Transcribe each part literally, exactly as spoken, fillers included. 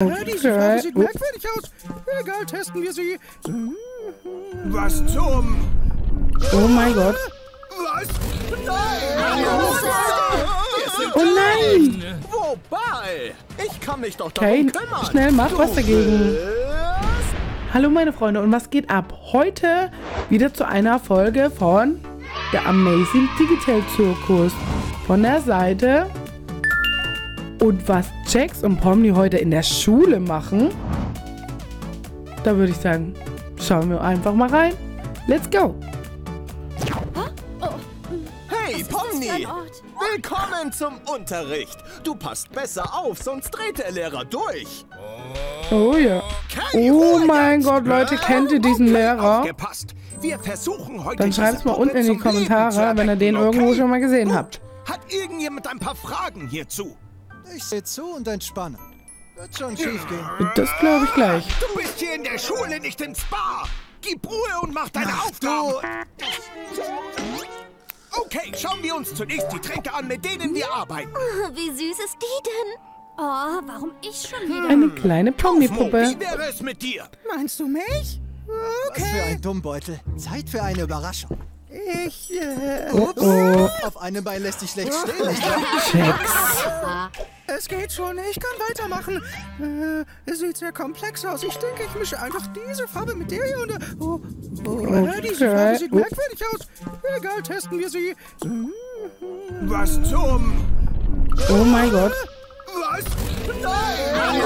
Okay. Diese Farbe sieht merkwürdig aus. Egal, testen wir sie. Was zum... Oh mein Gott. Was? Nein! Oh nein! Wobei, ich kann mich doch Okay, darum kümmern. schnell mach was dagegen. Bist... Hallo meine Freunde und was geht ab? Heute wieder zu einer Folge von der Amazing Digital Zirkus von der Seite. Und was Jax und Pomni heute in der Schule machen, da würde ich sagen, schauen wir einfach mal rein. Let's go! Hey, Pomni! ein Ort? Willkommen zum Unterricht. Du passt besser auf, sonst dreht der Lehrer durch. Oh ja. Okay, Oh Ruhe mein jetzt. Gott, Leute, kennt ihr diesen Okay, Lehrer? Aufgepasst. Wir versuchen heute Dann schreibt es diese mal unten in die Puppe zum Leben Kommentare, zu wenn ihr den erwecken, irgendwo okay? schon mal gesehen Gut. habt. Hat irgendjemand ein paar Fragen hierzu? Ich sehe zu und entspanne. Wird schon schief gehen. Das glaube ich gleich. Du bist hier in der Schule, nicht im Spa. Gib Ruhe und mach deine Aufgaben. Okay, schauen wir uns zunächst die Tränke an, mit denen wir arbeiten. Oh, wie süß ist die denn? Oh, warum ich schon wieder? Eine kleine Mo, Pomni-Puppe. wie wäre es mit dir? Meinst du mich? Was für ein Dummbeutel. Zeit für eine Überraschung. Ich, äh, Oh oh. Auf einem Bein lässt sich schlecht stehen, nicht wahr? Jax. es geht schon. Ich kann weitermachen. Äh, es sieht sehr komplex aus. Ich denke, ich mische einfach diese Farbe mit der hier und der. Oh, oh, äh, diese Okay. Farbe sieht merkwürdig aus. Egal, testen wir sie. Was zum... Oh mein Gott. Was? Nein!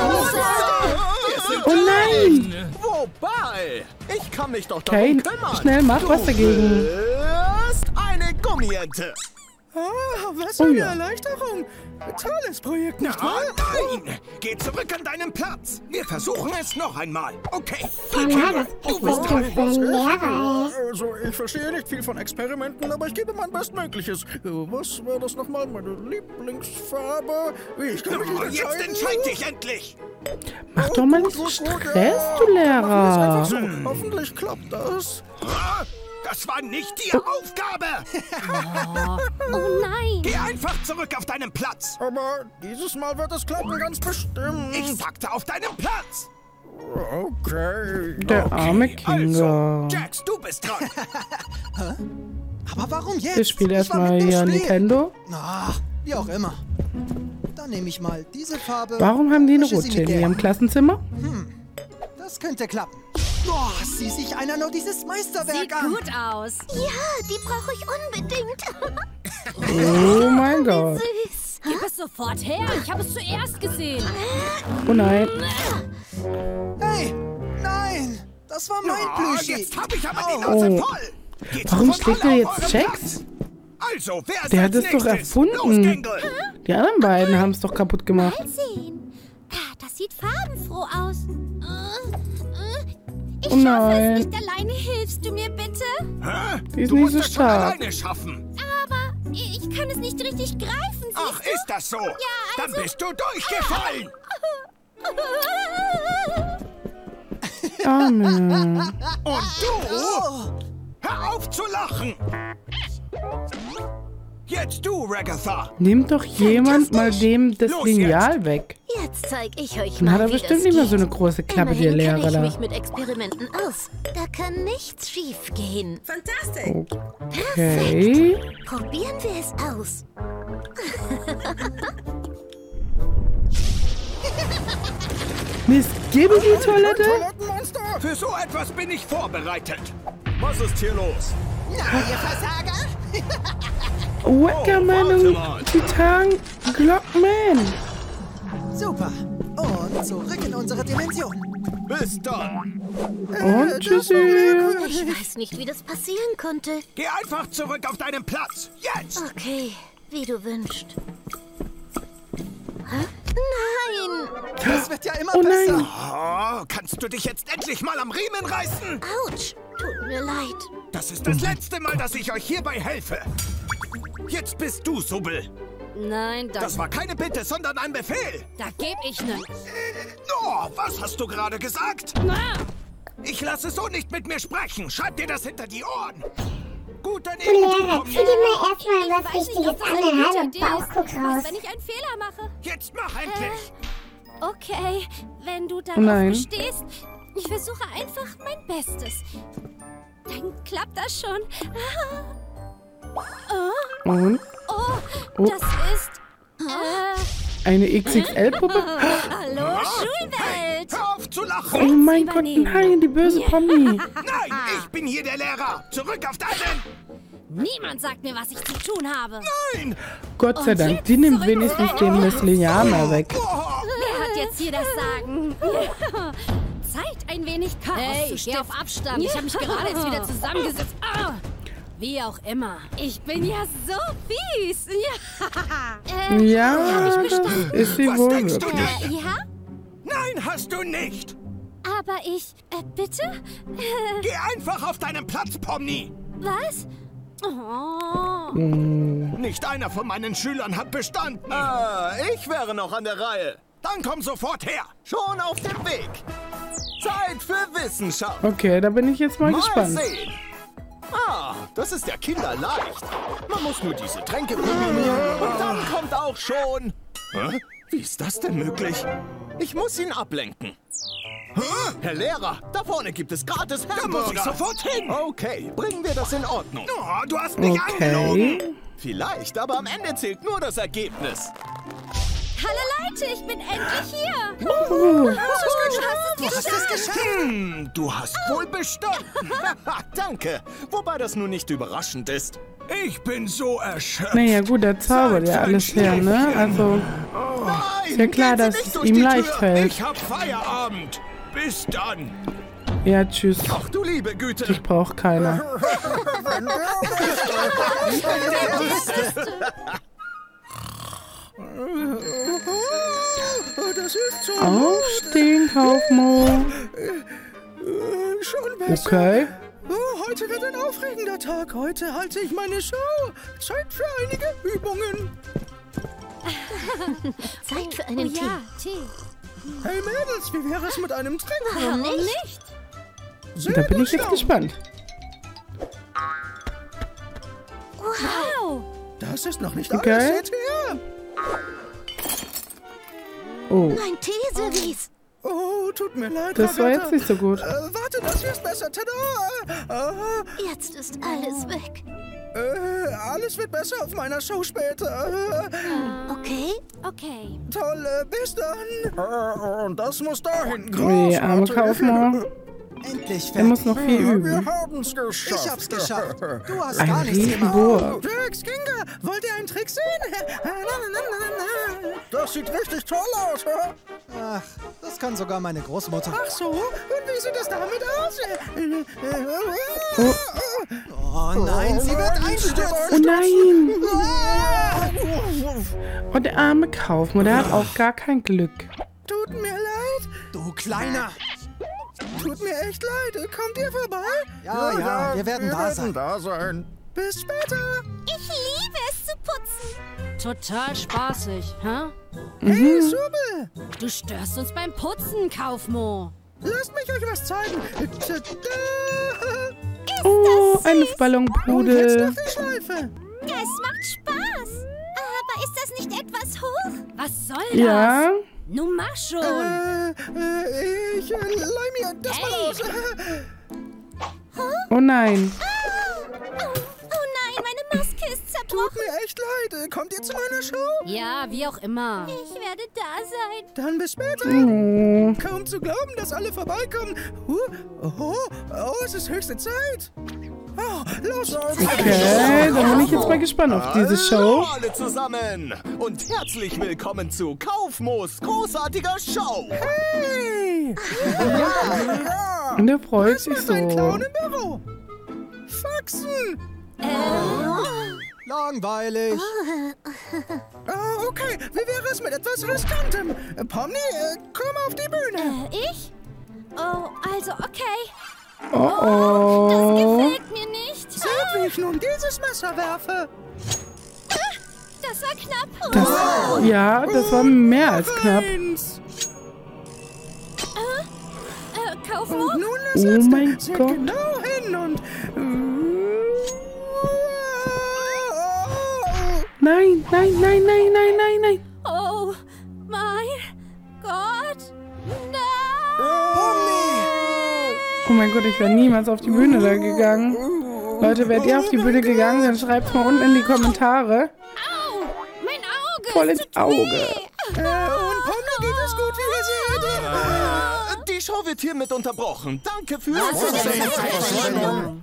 Oh nein! Wobei, ich kann mich doch Okay, darum kümmern. schnell mach was dagegen. Bist eine Gummiente. Ah, was für Oh eine ja. Erleichterung. Tolles Projekt, nicht Ah, wahr? nein! Geh zurück an deinen Platz. Wir versuchen es noch einmal. Okay. Ja, was bist du für ein Lehrer, ey? Also, ich verstehe nicht viel von Experimenten, aber ich gebe mein Bestmögliches. Äh, Was war das nochmal? Meine Lieblingsfarbe? Ich kann mich nicht Oh, jetzt entscheiden. entscheid dich endlich. Mach doch mal nicht so Stress, du Lehrer. So, hoffentlich klappt das. Ah, Das war nicht die Aufgabe. Oh nein! Geh einfach zurück auf deinen Platz. Aber dieses Mal wird es klappen, ganz bestimmt. Ich sagte auf deinen Platz. Okay. Der arme Also, Kinder. Jax, du bist dran. Aber warum jetzt? Ich spiele Ich war erstmal mitten im hier Spiel. Nintendo. Ach, wie auch immer. Dann nehme ich mal diese Farbe. Warum haben die eine mische sie Rutsche mit in der. ihrem Klassenzimmer? Das könnte klappen. Boah, sieh sich einer nur dieses Meisterwerk Sieht an. gut aus. Ja, die brauche ich unbedingt. Oh mein Gott. Süß. Gib es sofort her. Ich habe es zuerst gesehen. Oh nein. Hey, nein, das war mein Oh, Plüschi. jetzt hab ich aber die Au. Nase Oh. voll. Geht Warum sofort schlägt alle er auf jetzt euren Jax? Platz. Also, wer ist Der als hat es doch nächstes? erfunden. Los, Gengel. Die anderen beiden haben es doch kaputt gemacht. Mal sehen. Ah, das sieht farbenfroh aus. Äh, äh, Ich Oh schaffe nein. es nicht alleine. Hilfst du mir bitte? Hä? Die ist Du nicht musst so das schon stark. alleine schaffen. Aber ich ich kann es nicht richtig greifen, siehst Ach, du? ist das so? also- Dann bist du durchgefallen. Arme. Und du? Hör auf zu lachen. Jetzt du, Ragatha. Nimmt doch jemand mal dem das Los Lineal weg. Jetzt zeig ich euch Dann mal, hat er wie bestimmt das nicht mehr geht. so eine große Klappe, der Immerhin Lehrer kenne ich da. mich mit Experimenten aus. Da kann nichts schief gehen. Okay. Probieren wir es aus. Miss Gibby die Toilette? Toilettenmonster! Für so etwas bin ich vorbereitet. Was ist hier los? Na, ihr Versager. Wackerman warte und mal. Titan Glockman. Super. Und zurück in unsere Dimension. Bis dann. Und tschüssi. Ich weiß nicht, wie das passieren konnte. Geh einfach zurück auf deinen Platz. Jetzt. Okay, wie du wünschst. Hä? Nein! Das wird ja immer Oh besser. nein. Oh, kannst du dich jetzt endlich mal am Riemen reißen? Autsch! Tut mir leid. Das ist das letzte Mal, dass ich euch hierbei helfe. Jetzt bist du, Subbel. Nein, Das das, war keine Bitte, sondern ein Befehl. da geb ich nicht. Oh, was hast du gerade gesagt? Na, Ich lasse so nicht mit mir sprechen. Schreib dir das hinter die Ohren. Gut, dann Du eben du, Lehrer, Pomni. zieh dir mal erstmal was weiß nicht, ob Wichtiges das an eine den gute halben Idee Bauchguck ist. raus. Was, wenn ich einen Fehler mache? Jetzt mach endlich. Okay, wenn du darauf Nein. bestehst, ich versuche einfach mein Bestes. Dann klappt das schon. Oh, Und oh, Oh. das ist... Äh, eine X X L-Puppe? hallo, Schulwelt. Hör auf zu Oh lachen! mein Gott, übernehmen. nein, die böse Pomni. Nein, ich bin hier der Lehrer! Zurück auf deinen... Niemand sagt mir, was ich zu tun habe. Nein! Gott sei Und Dank, jetzt die nimmt zurück wenigstens zu den deinem Wesleyaner weg. Wer hat jetzt hier das Sagen? Zeit, ein wenig Chaos Hey, zu geh stiften. auf Abstand. Ich habe mich gerade jetzt wieder zusammengesetzt. Ah, wie auch immer. Ich bin ja so fies. Ja. Äh, Ja, hab ich das bestanden. ist sie Was wohl denkst du wirklich. Äh, ja? Nein, hast du nicht! Aber ich... Äh, bitte? Äh, Geh einfach auf deinen Platz, Pomni! was? Oh. Nicht einer von meinen Schülern hat bestanden. Ah, ich wäre noch an der Reihe. Dann komm sofort her! Schon auf dem Weg. Zeit für Wissenschaft. Okay, da bin ich jetzt mal Mal gespannt. sehen. Ah, das ist ja kinderleicht. Man muss nur diese Tränke kombinieren und dann kommt auch schon... Hä? Wie ist das denn möglich? Ich muss ihn ablenken. Hä? Herr Lehrer, da vorne gibt es gratis Da muss ich Hamburger. sofort hin! Okay, bringen wir das in Ordnung. Oh, du hast mich angelogen! Okay. Vielleicht, aber am Ende zählt nur das Ergebnis. Hallo Leute, ich bin endlich hier. Oh, Du hast es geschafft. geschafft. Hm, du hast wohl bestanden. Danke, wobei das nun nicht überraschend ist. Ich bin so erschöpft. naja gut, der zaubert ja alles her, ne? Also, Nein, ist ja klar, gehen Sie dass nicht es durch ihm die leicht Tür. fällt. Ich hab Feierabend. Bis dann. ja, tschüss. Ach du liebe Güte. Ich brauch keiner. Das ist so. Aufstehen, Kaufmo. Äh, schon besser. Okay. Oh, heute wird ein aufregender Tag. Heute halte ich meine Show. Zeit für einige Übungen. Zeit für einen Tee. Ja, Tee. Hey Mädels, wie wäre es mit einem Trick? Warum nicht? Sehr Da bin gut, ich jetzt Staub. gespannt. Wow. Das ist noch nicht Okay. alles. Seht her. Oh, Mein Teeservice. Oh, tut mir leid, das war Ragazza. jetzt nicht so gut. Äh, warte, das hier ist besser. Tada! Äh, Jetzt ist alles weg. äh, alles wird besser auf meiner Show später. Äh, Okay? Okay. toll, äh, bis dann. Äh, und das muss dahin. Nee, arme Kaufmann. Endlich Er muss fertig. noch viel Wir üben. haben's geschafft. Ich hab's geschafft. Du hast Ein gar nichts gemacht. Riesenburg. Tricks, Kinga, wollt ihr einen Trick sehen? Das sieht richtig toll aus. Ach, das kann sogar meine Großmutter. Ach so, und wie sieht es damit aus? Oh nein, sie wird Oh einstürzen. nein! Und der arme Kaufmann, der hat auch gar kein Glück. Tut mir leid, Du Kleiner. tut mir echt leid. Kommt ihr vorbei? Ja, ja, wir werden da sein. da sein. Bis später. Ich liebe es zu putzen. Total spaßig, hä? Hey, Subel, Du störst uns beim Putzen, Kaufmo. lasst mich euch was zeigen. Tada! Oh, ein Und jetzt Luftballonpudel. noch die Schleife. Es macht Spaß. Aber ist das nicht etwas hoch? Was soll das? Ja, Nun mach schon. Äh, äh, ich äh, leih mir das mal Hey. aus. oh nein. Oh, oh nein, meine Maske ist Tut zerbrochen. mir echt leid. Kommt ihr zu meiner Show? Ja, wie auch immer. Ich werde da sein. Dann bis später. Oh. Kaum zu glauben, dass alle vorbeikommen. Huh? Oh, oh, es ist höchste Zeit. Oh, los. Okay, dann bin ich jetzt mal gespannt auf diese Hallo Show. alle zusammen und herzlich willkommen zu Kaufmos großartiger Show. Hey. Und er freut sich Was macht ein Clown so. im Büro? Faxen. Langweilig. Oh, okay. Wie wäre es mit etwas Riskantem? Äh, Pomni, äh, komm auf die Bühne. Äh, ich? Oh, also okay. Oh Das oh. gefällt mir nicht. Seht, wie ich nun dieses Messer werfe. Das war knapp. Das, ja, das war mehr als knapp. Eins. Äh, Kaufmo? Und nun das Oh letzte. mein Seht Gott. genau hin und... Nein, nein, nein, nein, nein, nein, nein. Oh mein Gott. Oh mein Gott, ich wäre niemals auf die Bühne da gegangen. Leute, wärt ihr auf die Bühne gegangen, dann schreibt mal unten in die Kommentare. Au, mein Auge. Voll ins tut Auge. weh. Äh, und Pomni geht es gut, wie ihr seht. Äh, Die Show wird hiermit unterbrochen. Danke fürs Zusehen.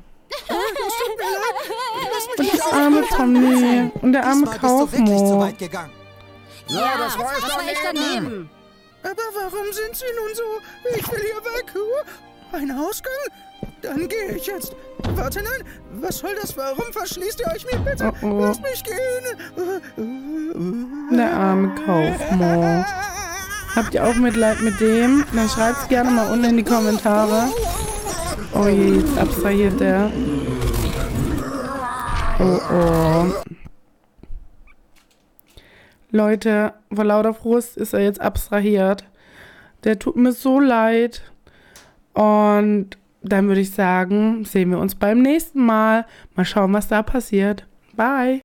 Und der arme Tommy. Und der arme Diesmal bist du wirklich zu Kaufmo. weit gegangen. Ja, das war echt daneben. Aber warum sind sie nun so? Ich will hier weg. Ein Ausgang? Dann gehe ich jetzt. Warte, nein. Was soll das? Warum verschließt ihr euch mir bitte? Oh, oh. Lasst mich gehen. Der arme Kaufmo. Habt ihr auch Mitleid mit dem? Dann schreibt's gerne mal unten in die Kommentare. Oh je, jetzt abstrahiert der. Oh oh. Leute, vor lauter Frust ist er jetzt abstrahiert. Der tut mir so leid. Und dann würde ich sagen, sehen wir uns beim nächsten Mal. Mal schauen, was da passiert. Bye.